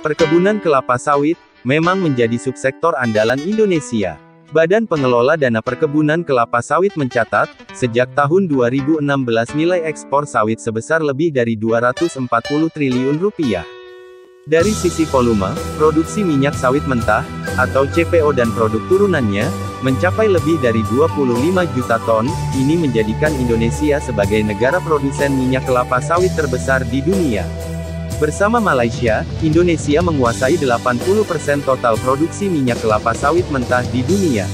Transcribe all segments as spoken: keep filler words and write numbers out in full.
Perkebunan kelapa sawit memang menjadi subsektor andalan Indonesia. Badan Pengelola Dana Perkebunan Kelapa Sawit mencatat, sejak tahun dua ribu enam belas nilai ekspor sawit sebesar lebih dari dua ratus empat puluh triliun rupiah. Dari sisi volume, produksi minyak sawit mentah, atau C P O dan produk turunannya, mencapai lebih dari dua puluh lima juta ton, ini menjadikan Indonesia sebagai negara produsen minyak kelapa sawit terbesar di dunia. Bersama Malaysia, Indonesia menguasai delapan puluh persen total produksi minyak kelapa sawit mentah di dunia.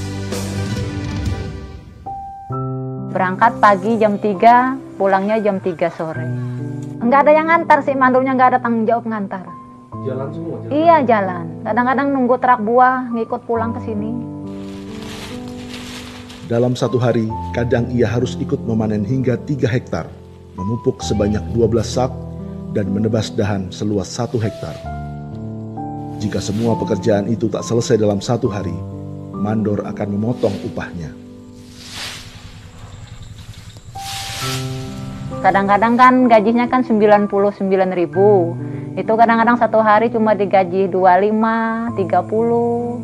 Berangkat pagi jam tiga, pulangnya jam tiga sore. Enggak ada yang ngantar sih, mandulnya nggak ada tanggung jawab ngantar. Jalan semua? Jalan. Iya, jalan. Kadang-kadang nunggu truk buah, ngikut pulang ke sini. Dalam satu hari, kadang ia harus ikut memanen hingga tiga hektar, memupuk sebanyak dua belas sak, dan menebas dahan seluas satu hektar. Jika semua pekerjaan itu tak selesai dalam satu hari, mandor akan memotong upahnya. Kadang-kadang kan gajinya kan sembilan puluh sembilan ribu. Itu kadang-kadang satu hari cuma digaji dua puluh lima, tiga puluh.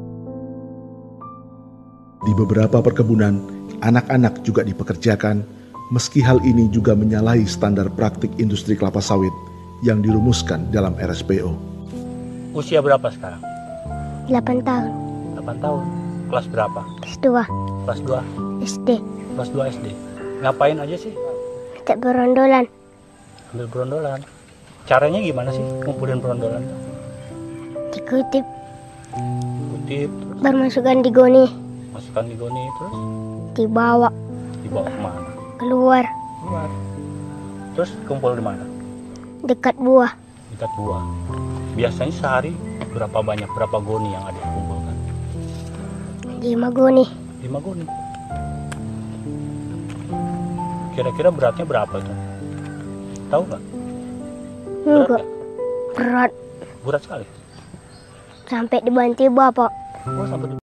Di beberapa perkebunan, anak-anak juga dipekerjakan, meski hal ini juga menyalahi standar praktik industri kelapa sawit yang dirumuskan dalam R S P O. Usia berapa sekarang? delapan tahun. delapan tahun. Kelas berapa? Kelas dua. Kelas dua. S D. Kelas dua S D. Ngapain aja sih? Tak berondolan. Ambil berondolan. Caranya gimana sih ngumpulin berondolan? Dikutip. Kutip, Bermasukkan di goni. masukkan di goni, terus Dibawa dibawa kemana? keluar. Keluar. Terus kumpul di mana? Dekat buah. Dekat buah. Biasanya sehari berapa banyak, berapa goni yang ada dikumpulkan? Lima goni. lima goni. Kira-kira beratnya berapa itu? Tahu nggak? Berat Enggak. nggak? Berat. Berat sekali. Sampai dibantu bapak. Oh, sampai di